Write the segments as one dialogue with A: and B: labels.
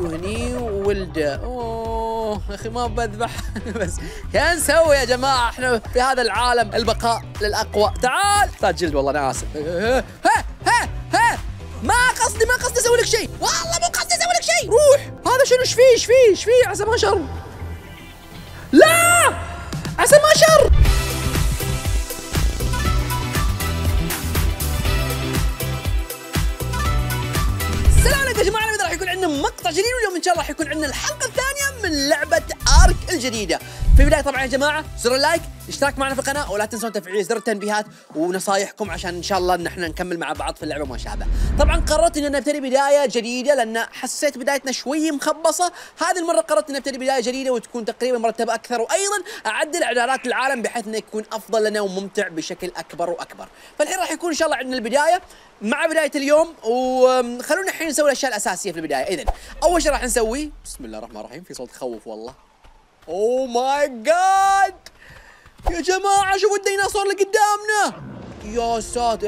A: وهني وولده. اوه يا اخي ما بذبح بس يا نسوي يا جماعه، احنا في هذا العالم البقاء للاقوى. تعال احتاج جلد والله انا اسف. ها ما قصدي اسوي لك شيء، والله مو قصدي اسوي لك شيء. روح. هذا شنو؟ ايش فيه عسى ما شر. لا عسى ما شر. السلام عليكم يا جماعه، راح يكون عندنا مقطع جديد، واليوم ان شاء الله راح يكون عندنا الحلقه الثانيه من لعبه ارك الجديده. في البدايه طبعا يا جماعه زر اللايك، اشتراك معنا في القناه، ولا تنسون تفعيل زر التنبيهات ونصايحكم عشان ان شاء الله ان احنا نكمل مع بعض في اللعبه وما شابه. طبعا قررت ان نبتدي بدايه جديده لان حسيت بدايتنا شوي مخبصه. هذه المره قررت ان نبتدي بدايه جديده وتكون تقريبا مرتبه اكثر، وايضا اعدل اعدادات العالم بحيث انه يكون افضل لنا وممتع بشكل اكبر واكبر. فالحين راح يكون ان شاء الله عندنا البدايه مع بدايه اليوم، وخلونا الحين نسوي الاشياء الاساسيه في البدايه. اذا اول شيء راح نسوي بسم الله الرحمن الرحيم، في صوت يخوف والله. اوه ماي جاد يا جماعه، شوفوا الديناصور اللي قدامنا. يا ساتر،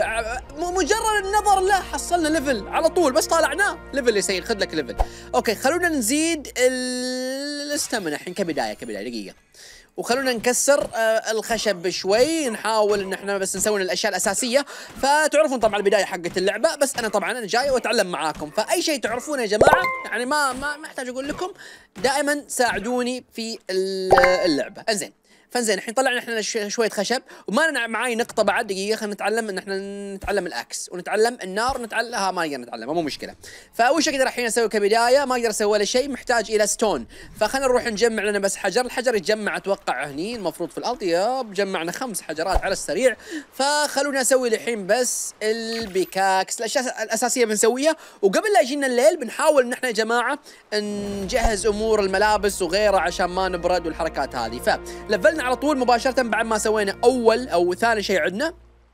A: مجرد النظر له حصلنا ليفل على طول، بس طالعناه ليفل يا سيد. خذ لك ليفل. اوكي خلونا نزيد الاستامينا الحين كبدايه دقيقه، وخلونا نكسر الخشب شوي. نحاول ان احنا بس نسوي الاشياء الاساسيه. فتعرفون طبعا البدايه حقت اللعبه، بس انا طبعا انا جاي واتعلم معاكم، فاي شيء تعرفونه يا جماعه يعني ما احتاج اقول لكم، دائما ساعدوني في اللعبه. انزين فانزين الحين طلعنا احنا شويه خشب، وما معاي نقطه بعد. دقيقه خلينا نتعلم ان احنا نتعلم الاكس ونتعلم النار ونتعلم ما نقدر نتعلمها، مو مشكله. فاول شيء اقدر الحين اسوي كبدايه، ما اقدر اسوي ولا شيء، محتاج الى ستون. فخلينا نروح نجمع لنا بس حجر. الحجر يتجمع اتوقع هني المفروض في الارض. ياب جمعنا 5 حجرات على السريع. فخلونا اسوي الحين بس البيكاكس، الاشياء الاساسيه بنسويها. وقبل لا يجينا الليل بنحاول ان احنا يا جماعه نجهز امور الملابس وغيره عشان ما نبرد والحركات هذه. فلفلنا على طول مباشرة بعد ما سوينا أول أو ثاني شيء عندنا.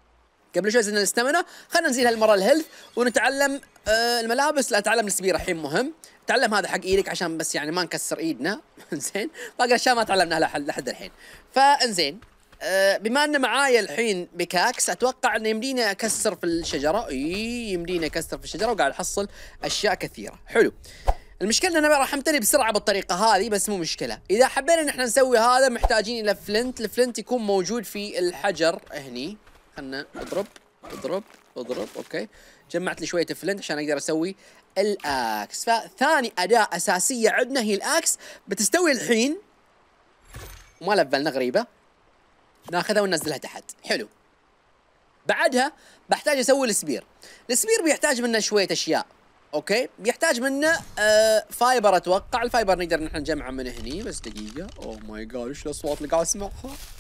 A: قبل شوي زدنا الاستامينا، خلينا نزيد هالمرة الهيلث ونتعلم الملابس. لا أتعلم السبير الحين مهم، تعلم هذا حق إيدك عشان بس يعني ما نكسر إيدنا. إنزين باقي الأشياء ما تعلمناها لحد الحين. فإنزين بما أن معايا الحين بيكاكس، أتوقع أنه يمدينا أكسر في الشجرة. يمدينا أكسر في الشجرة، وقاعد أحصل أشياء كثيرة. حلو. المشكلة ان انا راح امتلي بسرعة بالطريقة هذه، بس مو مشكلة. اذا حبينا ان احنا نسوي هذا محتاجين الى فلنت. الفلنت يكون موجود في الحجر هني. خلنا اضرب. اوكي جمعت لي شوية فلنت عشان اقدر اسوي الاكس. فثاني اداة اساسية عندنا هي الاكس، بتستوي الحين وما لفلنا غريبة. ناخذها وننزلها تحت. حلو. بعدها بحتاج اسوي السبير. السبير بيحتاج منا شوية اشياء. اوكي بيحتاج منا فايبر. اتوقع الفايبر نقدر نحن نجمعه من هني. بس دقيقة. اوه ماي جاد ايش الاصوات اللي قاعد اسمعها؟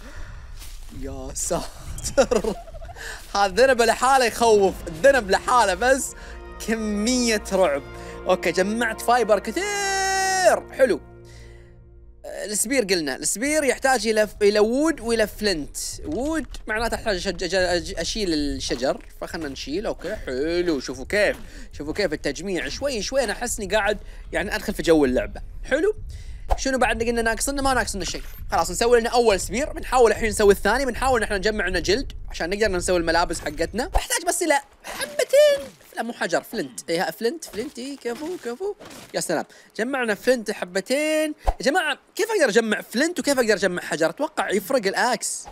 A: يا ساتر هذا ذنب لحاله يخوف، الذنب لحاله بس كمية رعب. اوكي جمعت فايبر كثير. حلو. السبير قلنا السبير يحتاج الى وود والى فلنت. وود معناته احتاج اشيل الشجر، فخلنا نشيل. اوكي حلو. شوفوا كيف التجميع شوي انا احسني قاعد يعني ادخل في جو اللعبه. حلو. شنو بعد قلنا ناقصنا؟ ما ناقصنا شيء. خلاص نسوي لنا اول سبير. بنحاول الحين نسوي الثاني. بنحاول احنا نجمع لنا جلد عشان نقدر نسوي الملابس حقتنا. بحتاج بس الى حبتين، لا مو حجر، فلنت. فلنت. كفو. يا سلام جمعنا فلنت حبتين. يا جماعه كيف اقدر اجمع فلنت وكيف اقدر اجمع حجر؟ اتوقع يفرق الاكس.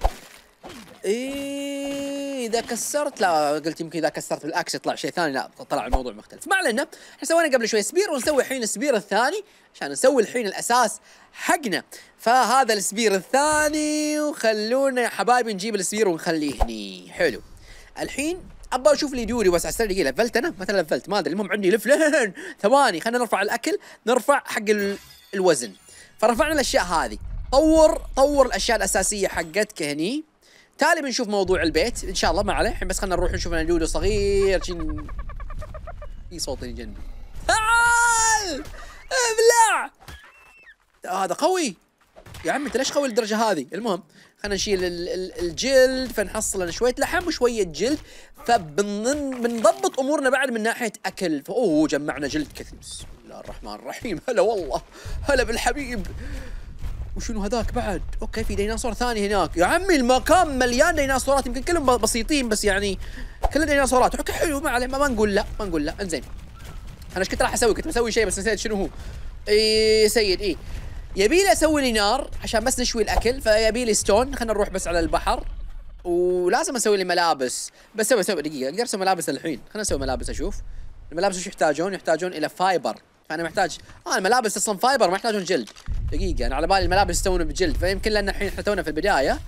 A: اذا كسرت، لا قلت يمكن اذا كسرت بالاكس يطلع شيء ثاني. لا طلع الموضوع مختلف. ما علينا، احنا سوينا قبل شوي سبير ونسوي الحين السبير الثاني عشان نسوي الحين الاساس حقنا. فهذا السبير الثاني، وخلونا يا حبايبي نجيب السبير ونخليه هني. حلو. الحين ابغى اشوف لي دوري بس على السريع. دقيقه لفلت انا مثلا لفلت ما ادري، المهم عندي لفلين ثواني. خلينا نرفع الاكل، نرفع حق الوزن. فرفعنا الاشياء هذه. طور الاشياء الاساسيه حقتك هني. تالي بنشوف موضوع البيت ان شاء الله ما عليه. الحين بس خلينا نروح نشوف لنا دودو صغير. في صوت جنبي. تعال ابلع. هذا قوي يا عم، انت ليش قوي للدرجه هذه؟ المهم خلينا نشيل الجلد، فنحصل لنا شويه لحم وشويه جلد. فبنضبط امورنا بعد من ناحيه اكل. اوه جمعنا جلد كثير. بسم الله الرحمن الرحيم. هلا والله، هلا بالحبيب. وشنو هذاك بعد؟ اوكي في ديناصور ثاني هناك. يا عمي المكان مليان ديناصورات، يمكن كلهم بسيطين بس يعني كل ديناصورات. اوكي حلو ما عليه، ما نقول لا. انزين انا ايش كنت راح اسوي؟ كنت بسوي شيء بس نسيت شنو هو. اي سيد اي يبي لي اسوي لي نار عشان بس نشوي الاكل، فيبي لي ستون. خلينا نروح بس على البحر، ولازم اسوي لي ملابس. بس سوي دقيقه، اقدر اسوي ملابس الحين. خلينا نسوي ملابس. اشوف الملابس وش يحتاجون؟ يحتاجون الى فايبر، فانا محتاج الملابس اصلا فايبر، ما يحتاجون جلد. دقيقه انا على بالي الملابس يستوون بجلد، فيمكن لان الحين احنا تونا في البدايه.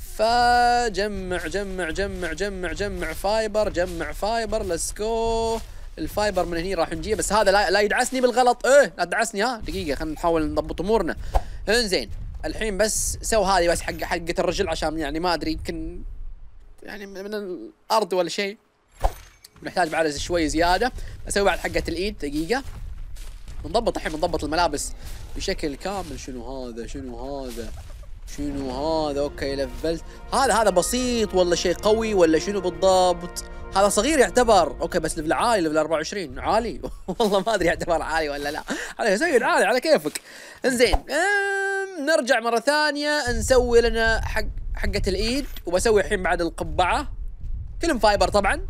A: فجمع جمع جمع جمع جمع فايبر، جمع فايبر. ليتس جو. الفايبر من هني راح نجيه، بس هذا لا يدعسني بالغلط. لا تدعسني. دقيقه خلينا نحاول نضبط امورنا. انزين الحين بس سو هذه بس حقة الرجل، عشان يعني ما ادري يمكن يعني من الارض ولا شيء. نحتاج بعد شوي زياده. اسوي بعد حقة الايد. دقيقه بنضبط الحين، بنضبط الملابس بشكل كامل. شنو هذا؟ شنو هذا؟ شنو هذا؟ اوكي لفلت. هذا بسيط ولا شيء قوي ولا شنو بالضبط؟ هذا صغير يعتبر. اوكي بس ليفل عالي، ليفل 24 عالي. والله ما ادري يعتبر عالي ولا لا. على سيد عالي على كيفك. انزين نرجع مره ثانيه نسوي لنا حقة الايد، وبسوي الحين بعد القبعه كلهم فايبر طبعا.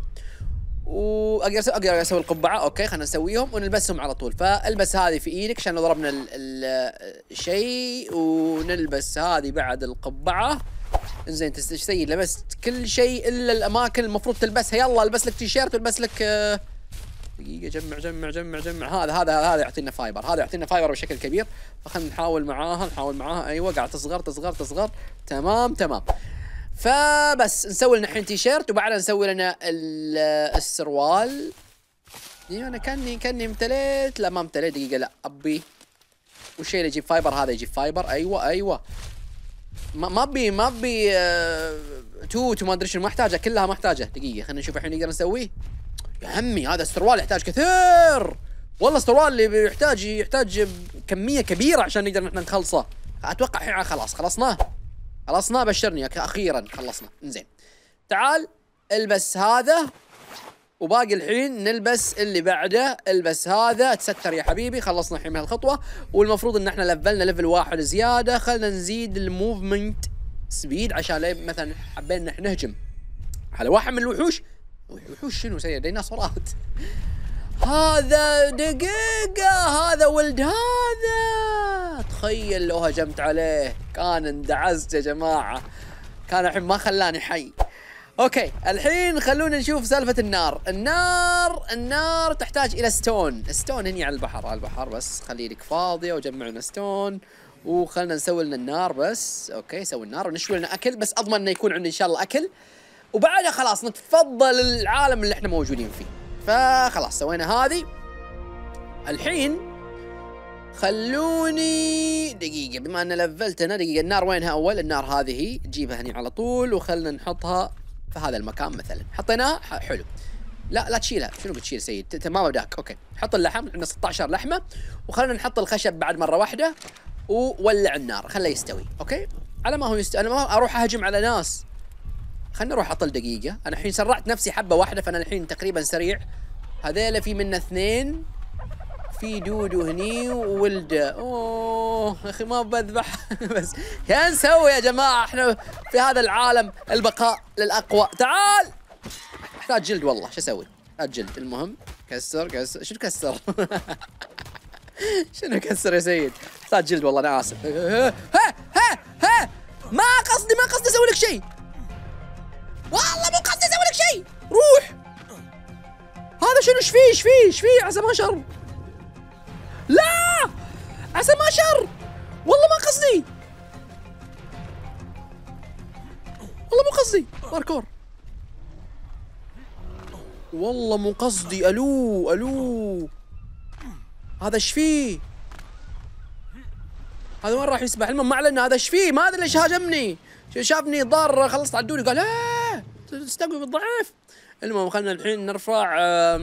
A: واقدر اسوي القبعه. اوكي خلينا نسويهم ونلبسهم على طول. فالبس هذه في ايدك عشان لو ضربنا الشيء، ونلبس هذه بعد القبعه. انزين سيد لبست كل شيء الا الاماكن المفروض تلبسها. يلا البس لك تيشيرت والبس لك. دقيقه جمع جمع جمع جمع. هذا يعطينا فايبر، هذا يعطينا فايبر بشكل كبير. فخلنا نحاول معاها. ايوه قاعد تصغر. تمام. فبس نسوي لنا الحين تيشيرت، وبعدها نسوي لنا السروال. انا كاني امتليت. لا ما امتليت. دقيقه لا ابي والشيء اللي يجيب فايبر هذا يجيب فايبر. ايوه ما ابي توت وما ادري شنو، ما احتاجها كلها، ما احتاجها. دقيقه خلينا نشوف الحين نقدر نسويه. يا عمي هذا السروال يحتاج كثير والله. السروال اللي يحتاج كميه كبيره عشان نقدر نحن نخلصه. اتوقع الحين خلصناه. بشرني اخيرا خلصنا. انزين تعال البس هذا، وباقي الحين نلبس اللي بعده. البس هذا تستر يا حبيبي. خلصنا الحين من هالخطوه، والمفروض ان احنا لفلنا ليفل 1 زياده. خلينا نزيد الموفمنت سبيد عشان مثلا حبينا نهجم على واحد من الوحوش. شنو سيء؟ ديناصورات. هذا دقيقة، هذا ولد هذا. تخيل لو هجمت عليه كان اندعست يا جماعة، كان الحين ما خلاني حي. اوكي الحين خلونا نشوف سالفة النار. النار تحتاج الى ستون هني على البحر. بس خلي لك فاضية وجمع لنا ستون، وخلنا نسوي لنا النار بس. اوكي سوي النار ونشوي لنا اكل، بس اضمن انه يكون عندي ان شاء الله اكل، وبعدها خلاص نتفضل العالم اللي احنا موجودين فيه. فخلاص سوينا هذه. الحين خلوني دقيقة، بما ان لفلت انا. دقيقة النار وينها اول؟ النار هذه تجيبها هني على طول، وخلنا نحطها في هذا المكان مثلا. حطيناها حلو. لا تشيلها. شنو بتشيل سيد؟ ما بداك. اوكي حط اللحم، عندنا 16 لحمة، وخلنا نحط الخشب بعد مرة واحدة، وولع النار خليه يستوي. اوكي على ما هو يستوي انا ما اروح اهجم على ناس. خلنا نروح اطل. دقيقة انا الحين سرعت نفسي حبة واحدة، فانا الحين تقريبا سريع. هذيلا في منا 2، في دودو هني وولده. اوه يا اخي ما بذبح. بس يا نسوي يا جماعة، احنا في هذا العالم البقاء للأقوى. تعال احتاج جلد والله. شو اسوي؟ احتاج جلد. المهم كسر. شنو كسر؟ شنو كسر يا سيد؟ احتاج جلد والله انا اسف. ها ما قصدي اسوي لك شيء، والله مو قصدي اسوي لك شيء. روح. هذا شنو؟ ايش فيه؟ عسى ما شر. لا عسى ما شر، والله ما قصدي، والله مو قصدي. باركور والله مو قصدي. الو هذا ايش فيه؟ هذا وين راح يسبح؟ المهم ما علينا. هذا ايش فيه؟ ما ادري ليش هاجمني. شافني ضار، خلصت عدوني قال تستقوي بالضعيف. المهم خلينا الحين نرفع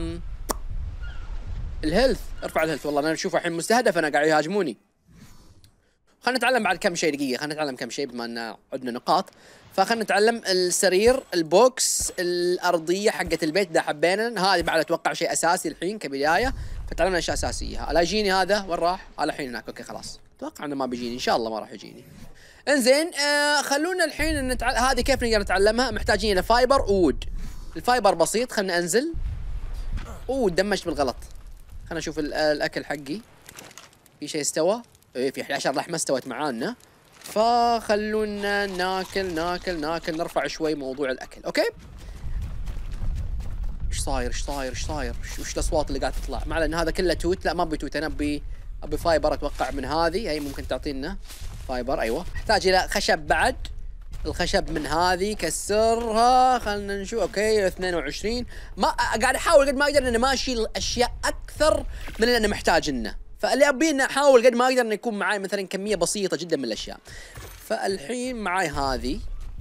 A: الهيلث. ارفع الهيلث. والله انا اشوف الحين مستهدف، انا قاعد يهاجموني. خلينا نتعلم بعد كم شيء. دقيقة خلينا نتعلم كم شيء بما ان عندنا نقاط. فخلنا نتعلم السرير، البوكس، الارضية حقت البيت ده حبينا. هذه بعد اتوقع شيء اساسي الحين كبداية، فتعلمنا اشياء اساسية. لا يجيني هذا، وين راح؟ الحين هناك. اوكي خلاص اتوقع انه ما بيجيني، ان شاء الله ما راح يجيني. انزين خلونا الحين هذه كيف نقدر نتعلمها. محتاجين الى فايبر وود. الفايبر بسيط. خلنا انزل. دمجت بالغلط. خلنا نشوف الاكل حقي. في شيء استوى؟ ايه في 11 لحمه استوت معانا. فخلونا ناكل ناكل ناكل، نرفع شوي موضوع الاكل. اوكي ايش صاير ايش صاير ايش صاير؟ وش الاصوات اللي قاعده تطلع؟ مع ان هذا كله توت. لا ما ابي توت، انا ابي فايبر اتوقع من هذه. هي ممكن تعطينا فايبر. ايوه احتاج الى خشب بعد. الخشب من هذه كسرها. خلنا نشوف. اوكي 22. ما قاعد احاول قد ما اقدر ان ما اشيل اشياء اكثر من اللي انا محتاج انه. فاللي ابي اني احاول قد ما اقدر انه يكون معي مثلا كميه بسيطه جدا من الاشياء. فالحين معي هذه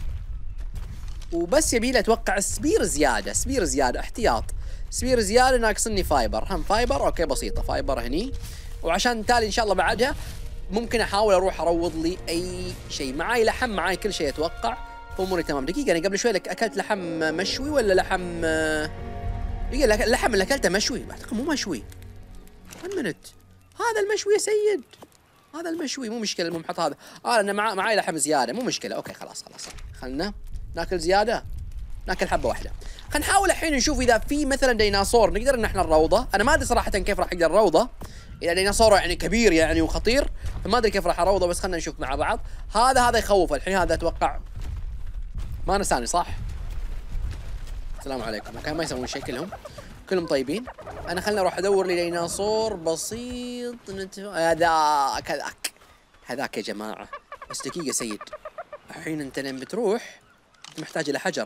A: وبس. يبي لي اتوقع سبير زياده، سبير زياده احتياط، سبير زياده ناقصني فايبر. هم فايبر اوكي بسيطه، فايبر هني. وعشان تالي ان شاء الله بعدها ممكن احاول اروح اروض لي اي شيء. معاي لحم، معاي كل شيء اتوقع، اموري تمام. دقيقه انا قبل شوي لك اكلت لحم مشوي ولا لحم؟ دقيقه اللحم اللي اكلته مشوي؟ اعتقد مو مشوي. 1 منت. هذا المشوي يا سيد، هذا المشوي مو مشكله. المهم حط هذا. انا معاي لحم زياده مو مشكله. اوكي خلاص خلنا ناكل زياده، ناكل حبه واحده. خلينا نحاول الحين نشوف اذا في مثلا ديناصور نقدر ان احنا نروضه. انا ما ادري صراحه كيف راح اقدر اروضه، اذا ديناصور يعني كبير يعني وخطير، فما ادري كيف راح اروضه. بس خلينا نشوف مع بعض. هذا يخوف الحين. هذا اتوقع ما نساني صح؟ السلام عليكم. اوكي ما يسوون شيء، كلهم طيبين. انا خلنا اروح ادور لي ديناصور بسيط. هذاك يا جماعه. بس دقيقه سيد، الحين انت لين بتروح محتاج الى حجر.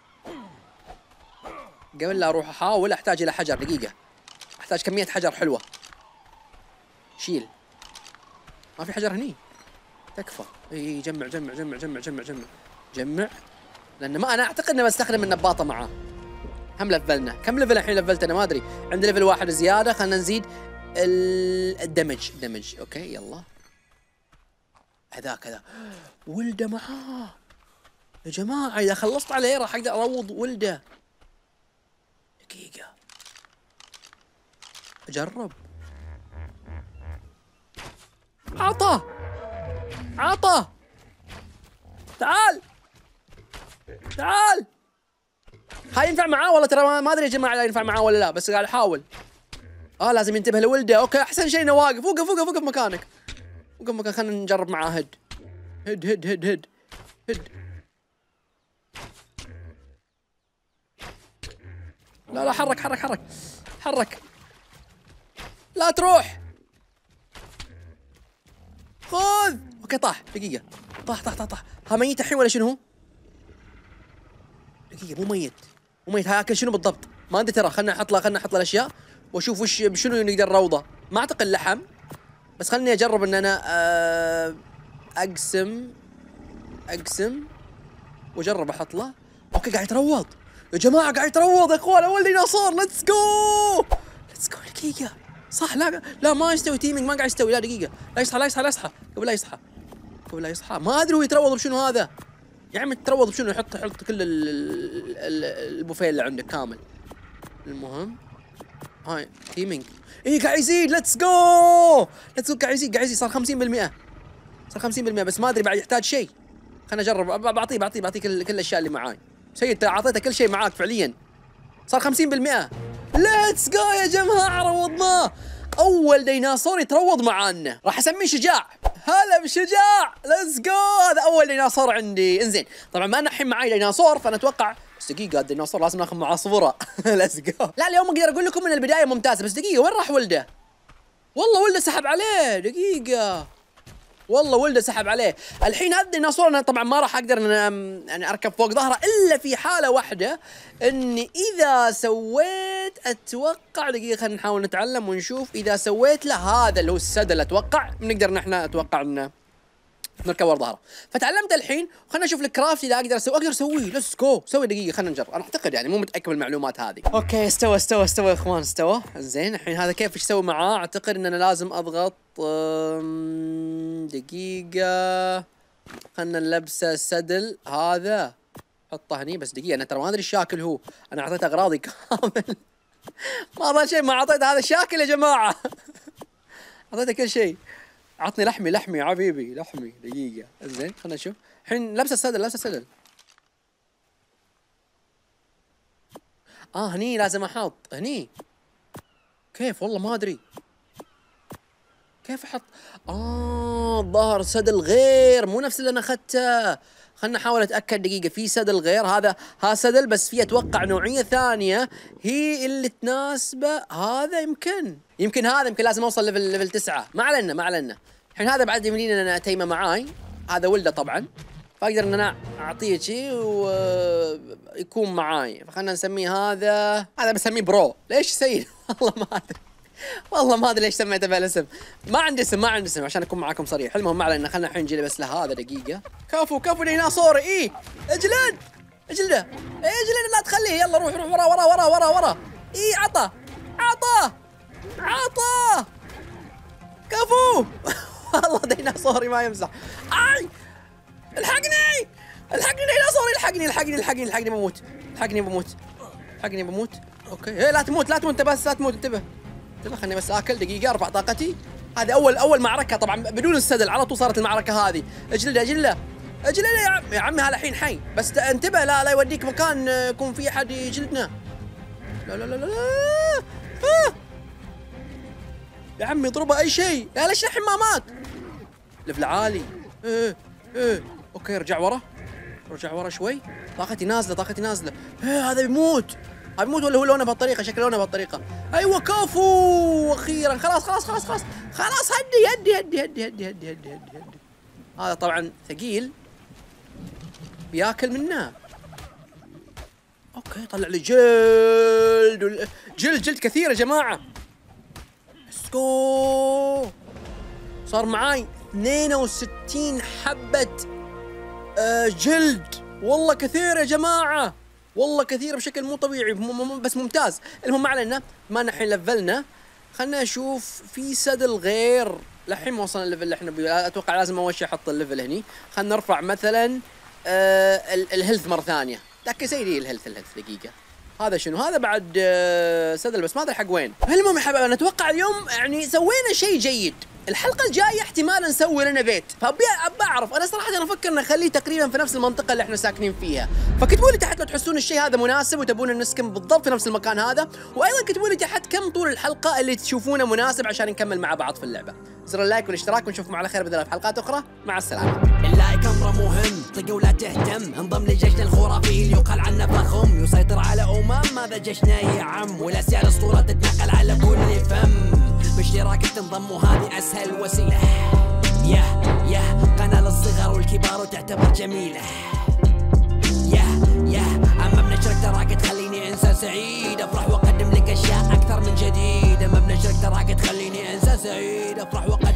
A: قبل لا اروح احاول احتاج الى حجر. دقيقه احتاج كميه حجر حلوه. شيل. ما في حجر هني. تكفى. اي جمع جمع جمع جمع جمع جمع جمع. لان ما انا اعتقد اني بستخدم النباطه معاه. هم لفلنا. كم ليفل الحين لفلت انا ما ادري. عندي ليفل 1 زياده. خلينا نزيد الدمج. اوكي يلا. هذا ولده معاه يا جماعه. اذا خلصت عليه راح اقدر اروض ولده. دقيقه اجرب. عطى تعال. هاي ينفع معاه والله؟ ترى ما ادري يا جماعه لا ينفع معاه ولا لا، بس قاعد احاول. لازم ينتبه لولده. اوكي احسن شيء انه واقف. وقف مكانك. وقف مكان. خلينا نجرب معاه. هد. لا حرك. لا تروح. خذ. اوكي طاح. دقيقة طاح. ها ميت الحين ولا شنو؟ دقيقة مو ميت. هاكل شنو بالضبط؟ ما ادري ترى. خلنا احط له الاشياء واشوف شنو نقدر نروضه. ما اعتقد لحم، بس خلني اجرب ان انا اقسم واجرب احط له. اوكي قاعد يتروض يا جماعة، قاعد يتروض يا اخوان. اول ديناصور. ليتس جو. دقيقة صح. لا ما يستوي تيمينج. ما قاعد يستوي. لا دقيقة. لا يصحى قبل لا يصحى. ما ادري هو يتروض بشنو هذا. يا عم تروض بشنو؟ يحط كل البوفيه اللي عندك كامل. المهم هاي تيمينج. قاعد يزيد. ليتس جو. قاعد يزيد. صار 50%. بس ما ادري بعد يحتاج شيء. خلنا اجرب. بعطيه كل الاشياء اللي معاي. سيد اعطيته كل شيء معاك فعليا. صار 50%. ليتس جو يا جماعه. روضناه. اول ديناصور يتروض معانا. راح اسميه شجاع. هلا بشجاع. ليتس جو. هذا اول ديناصور عندي. انزين طبعا ما انا الحين معي ديناصور، فانا اتوقع بس دقيقه الديناصور لازم ناخذ معاه صوره. ليتس جو. لا اليوم اقدر اقول لكم من البدايه ممتازه. بس دقيقه وين راح ولده؟ والله ولده سحب عليه. دقيقه والله ولده سحب عليه. الحين هذا الديناصور انا طبعا ما راح اقدر يعني اركب فوق ظهره الا في حاله واحده، اني اذا سويت اتوقع. دقيقه خلينا نحاول نتعلم ونشوف. اذا سويت له هذا اللي هو السدل اتوقع بنقدر نحن اتوقع انه نركب ورا ظهره. فتعلمت الحين. خلينا نشوف الكرافت اذا اقدر اسويه. ليتس جو. سوي. دقيقه خلينا نجرب. انا اعتقد يعني مو متاكد من المعلومات هذه. اوكي استوى يا اخوان. استوى. زين الحين هذا كيف ايش اسوي معاه؟ اعتقد ان انا لازم اضغط. دقيقه خلينا نلبسه السدل هذا. حطه هني. بس دقيقه انا ترى ما ادري الشاكل هو. انا اعطيته اغراضي كامل. ما ضل شيء. ما اعطيته هذا الشاكل يا جماعه. اعطيته كل شيء. عطني لحمي يا حبيبي. لحمي. دقيقة. زين خلنا نشوف. الحين لبس السدل. هني لازم احط هني. كيف والله ما ادري كيف احط. الظاهر سد الغير مو نفس اللي انا اخذته. خلنا نحاول اتاكد دقيقه. في سد الغير هذا سدل، بس في اتوقع نوعيه ثانيه هي اللي تناسبه. هذا يمكن هذا يمكن لازم اوصل ليفل 9. ما علينا. الحين هذا بعد يمديني ان انا اتيمه معاي. هذا ولده طبعا، فاقدر ان انا اعطيه شيء ويكون معاي. فخلنا نسميه هذا بسميه برو. ليش سيد؟ والله ما ادري ليش سميته بهالاسم. ما عندي اسم عشان اكون معاكم صريح. المهم ما علينا. خلنا الحين نجي بس لهذا دقيقه. كفو ديناصوري. اجلده لا تخليه. يلا روح ورا. عطى كفو. والله ديناصوري ما يمزح. الحقني ديناصوري. الحقني بموت. اوكي لا تموت انت بس. لا تموت انتبه. خليني بس اكل دقيقه ارفع طاقتي. هذه اول معركه طبعا بدون السدل. على طول صارت المعركه هذه. اجلده يا عمي. هذا الحين حي بس انتبه لا يوديك مكان يكون في احد يجلدنا. لا يا عمي اضربه اي شيء. لا ليش الحين ما مات؟ ليفل عالي. اوكي رجع ورا شوي. طاقتي نازله. هذا بيموت ولا هو لونه بهالطريقه؟ شكله لونه بهالطريقه. ايوه كفو اخيرا. خلاص هدي. هذا طبعا ثقيل بياكل منه. اوكي طلع لي جلد كثير يا جماعه. اسكو صار معاي 62 حبه جلد. والله كثير يا جماعه، والله كثير بشكل مو طبيعي. بس ممتاز. المهم ما علينا. ما الحين لفلنا. خلنا نشوف في سدل غير. للحين ما وصلنا الليفل اللي احنا اتوقع لازم اول شيء احط الليفل هني. خلنا نرفع مثلا الهيلث مره ثانيه. لكن سيدي الهيلث دقيقه. هذا شنو؟ هذا بعد سدل بس ما ادري حق وين. المهم يا حبايبي نتوقع اليوم يعني سوينا شيء جيد. الحلقة الجاية احتمال نسوي لنا بيت، فابي اعرف. انا صراحة انا افكر نخليه تقريبا في نفس المنطقة اللي احنا ساكنين فيها، فكتبوا لي تحت لو تحسون الشيء هذا مناسب وتبون نسكن بالضبط في نفس المكان هذا، وايضا كتبوا لي تحت كم طول الحلقة اللي تشوفونه مناسب عشان نكمل مع بعض في اللعبة. زر اللايك والاشتراك ونشوفكم على خير باذن الله في حلقات اخرى. مع السلامة.
B: اللايك امره مهم، طق ولا تهتم، انضم لجيشنا الخرافي اللي يقال عنه فخم، يسيطر على هذا جيشنا يا عم، والاسيا الاسطورة تتنقل على كل فم، باشتراكك تنضم وهذه اسهل وسيلة. قناة للصغار والكبار وتعتبر جميلة. اما بنشرك تراك تخليني انسان سعيد، افرح واقدم لك اشياء اكثر من جديد. اما بنشرك تراك تخليني انسان سعيد، افرح واقدم